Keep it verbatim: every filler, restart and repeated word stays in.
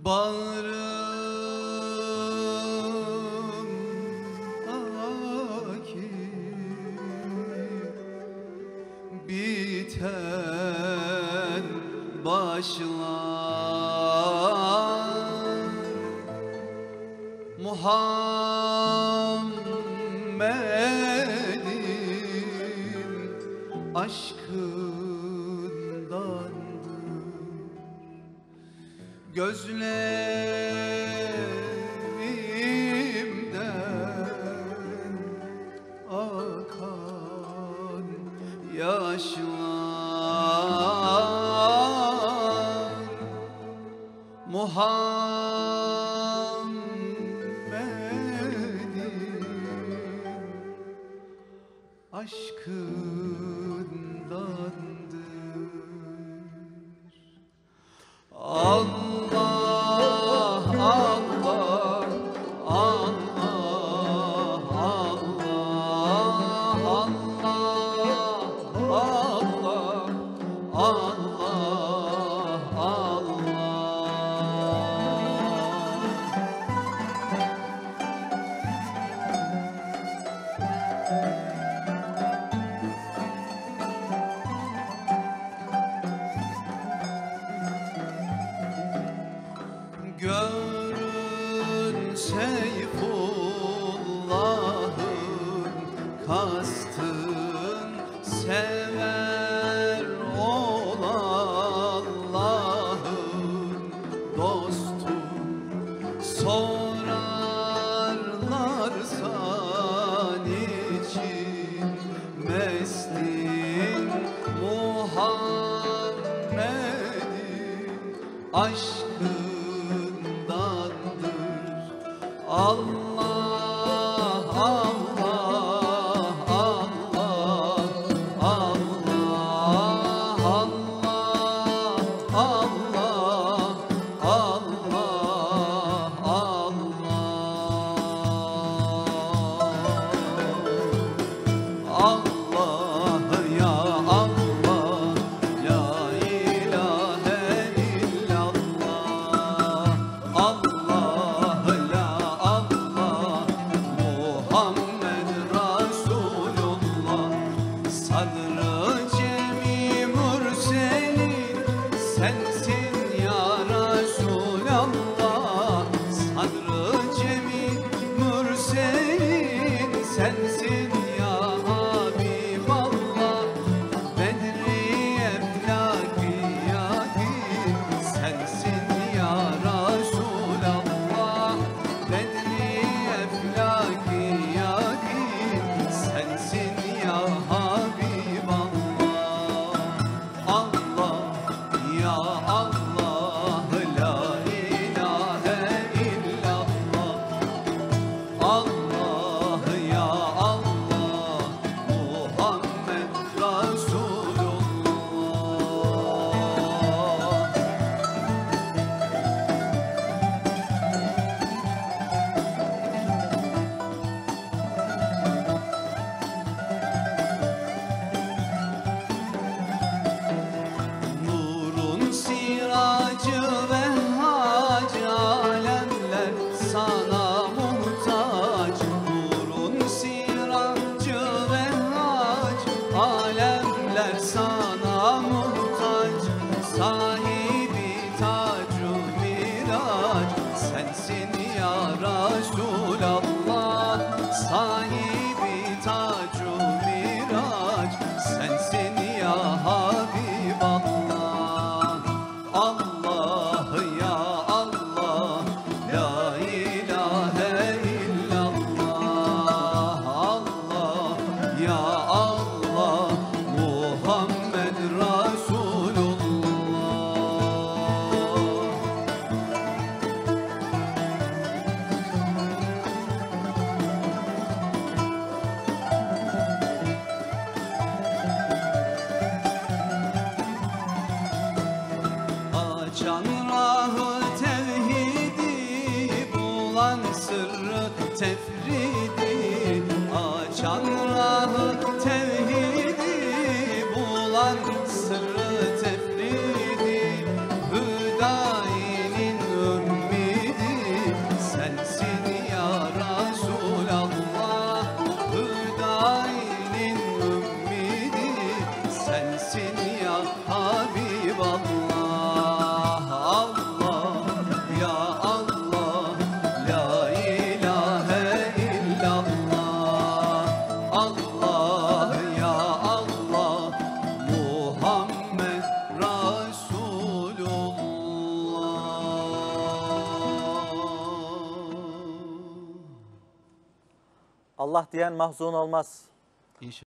Bağrımdaki biten başlar Muhammed'in aşkındandır. Gözlerimden akan yaşlar Muhammed'in aşkındandır. Allah Allah Allah Allah Allah Allah Görün Seyfullah'ın kastın sever ol Allah'ın dostu. Sorarlarsa niçin mesleğin Muhammed'in aşkındandır. Allah Allah Allah Allah Allah Allah Allah ya Allah la ilahe illallah Allah la Allah Muhammed Resulullah Sadrı cemi mürselin sensin ya Resulallah Sadrı cemi mürselin sensin ya Habiballah Bedri eflakiyati sensin ya Resulallah Bedri eflakiyati sensin ya Habiballah Allah ya Allah la ilahe illallah Allah ya Allah Muhammed Resulullah Nurun siracı ve hacı alemler sana muhtaç Nurun siracı ve hacı alemler sana muhtaç Sahibi tacu mirac sensin ya Resulallah Sahibi tacu mirac sensin ya Habiballah Allah ya Allah la ilahe illallah Allah ya Allah Muhammed Resulullah Açan rahı tevhidi bulan sırrı tefridi Açan rahı tevhidi bulan sırrı tefridi Hüdayi'nin Allah diyen mahzun olmaz. İnşallah.